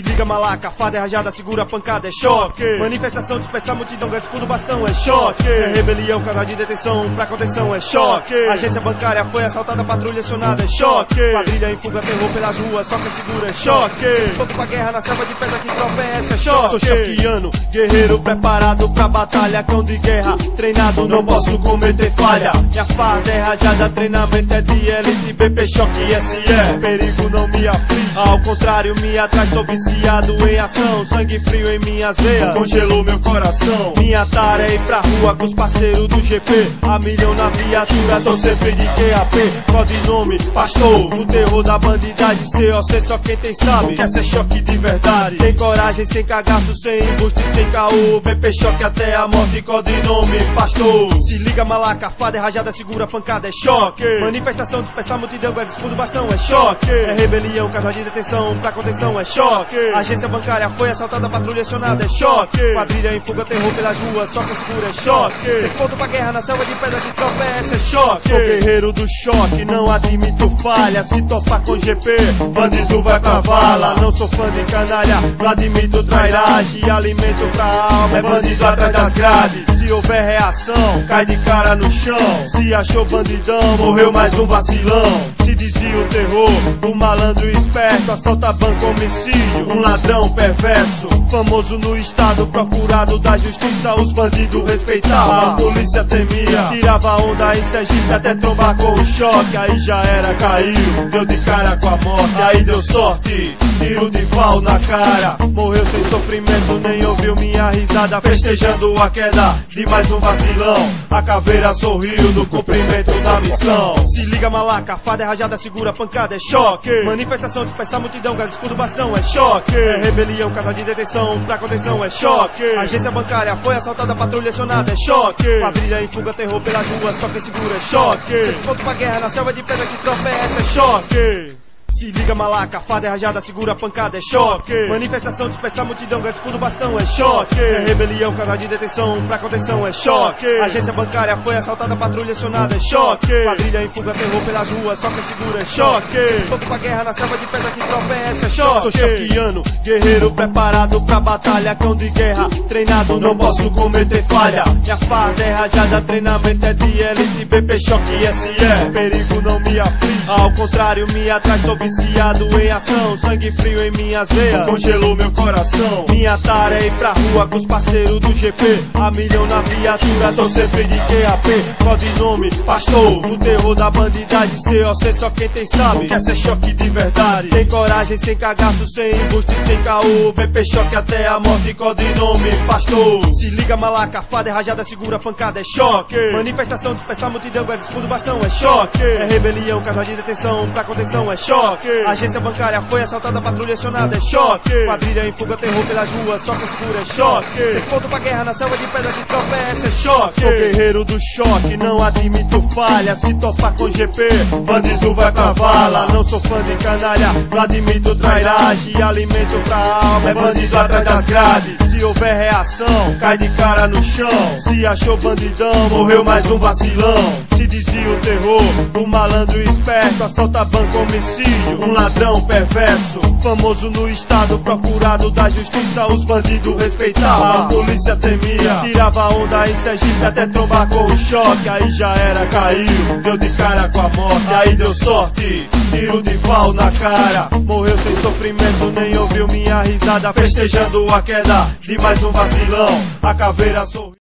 Se liga malaca, fada é rajada, segura a pancada, é choque. Manifestação, dispersar multidão, gás, escudo, bastão, é choque. É rebelião, casa de detenção, pra contenção, é choque. Agência bancária foi assaltada, patrulha acionada, é choque. Quadrilha em fuga, terror pelas ruas, só quem segura é choque. Pronto pra guerra na selva de pedra, que tropa é essa, é choque. Sou choqueano, guerreiro preparado pra batalha, cão de guerra, treinado, não posso cometer falha. Minha farda é rajada, treinamento é de elite, BP choque, SE, perigo não me aflige. Ao contrário, me atrai, sou viciado em ação, sangue frio em minhas veias, congelou meu coração. Minha tara é ir pra rua com os parceiros do GP, a milhão na viatura, tô sempre de QAP. Codinome, pastor, no terror da bandidagem, COC só quem tem sabe, quer ser choque de verdade. Tem coragem, sem cagaço, sem embuste, sem caô, BP choque até a morte, codinome, pastor. Se liga malaca, fada é rajada, segura a pancada, é choque. Manifestação, dispersar multidão, gás, escudo, bastão, é choque. É rebelião, casa de detenção, pra contenção, é choque. Agência bancária foi assaltada, patrulha acionada, é choque. Quadrilha em fuga, terror pelas ruas, só quem segura é choque. Sem ponto pra guerra na selva de pedra, que tropa é essa, é choque. Sou guerreiro do choque, não admito falha, se topar com GP, bandido vai pra vala. Não sou fã de canalha, não admito trairagem, alimento pra alma, é bandido atrás das grades. Se houver reação, cai de cara no chão, se achou bandidão, morreu mais um vacilão. Se dizia o terror, um malandro esperto, assalta banco, homicídio, um ladrão perverso, famoso no estado, procurado da justiça, os bandidos respeitavam, a polícia temia, tirava onda em Sergipe até trombar com o choque. Aí já era, caiu, deu de cara com a morte, aí deu sorte, tiro de pau na cara, morreu sem sofrimento, nem ouviu minha risada, festejando a queda de mais um vacilão. A caveira sorriu no cumprimento da missão. Se liga malaca, fada é rajada, segura a pancada, é choque. Manifestação, dispersar multidão, gás, escudo, bastão, é choque. É rebelião, casa de detenção, pra contenção, é choque. Agência bancária foi assaltada, patrulha acionada, é choque. Quadrilha em fuga, terror pelas ruas, só quem segura é choque. Sempre pronto pra guerra na selva de pedra, que tropa é essa, é choque. Se liga malaca, fada é rajada, segura a pancada, é choque. Manifestação, dispersar multidão, gás, escudo, bastão, é choque. É rebelião, casa de detenção, pra contenção, é choque. Agência bancária foi assaltada, patrulha acionada, é choque. Quadrilha em fuga, terror pelas ruas, só quem segura é choque. Pronto pra guerra na selva de pedra, que tropa é essa, é choque. Sou choqueano, guerreiro preparado pra batalha, cão de guerra, treinado, não posso cometer falha. Minha farda é rajada, treinamento é de elite, BP choque, SE, perigo não me aflige. Ao contrário, me atrai, sou viciado em ação, sangue frio em minhas veias, congelou meu coração. Minha tara é ir pra rua com os parceiros do GP, a milhão na viatura, tô sempre de QAP. Codinome, pastor, no terror da bandidagem, COC só quem tem sabe, quer ser choque de verdade. Tem coragem, sem cagaço, sem embuste, sem caô, BP choque até a morte, codinome, pastor. Se liga malaca, fada é rajada, segura a pancada, é choque. Manifestação, dispersar multidão, gás, escudo, bastão, é choque. É rebelião, casa de detenção, pra contenção, é choque. Agência bancária foi assaltada, patrulha acionada, é choque. Quadrilha em fuga, terror pelas ruas, só quem segura é choque. Sem ponto pra guerra na selva de pedra, que tropa é essa, é choque. Sou guerreiro do choque, não admito falha, se topar com GP, bandido vai pra vala. Não sou fã de canalha, não admito trairagem, alimento pra alma, é bandido atrás das grades. Se houver reação, cai de cara no chão, se achou bandidão, morreu mais um vacilão. Se dizia o terror, um malandro esperto, assalta banco, homicídio, um ladrão perverso, famoso no estado, procurado da justiça, os bandidos respeitavam, a polícia temia, tirava onda em Sergipe até trombar com o choque. Aí já era, caiu, deu de cara com a morte, aí deu sorte, tiro de pau na cara, morreu sem sofrimento, nem ouviu minha risada, festejando a queda de mais um vacilão. A caveira sorriu.